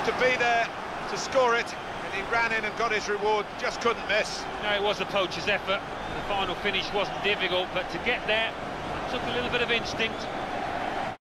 to be there to score it, and he ran in and got his reward, just couldn't miss. No, it was a poacher's effort. The final finish wasn't difficult, but to get there, it took a little bit of instinct.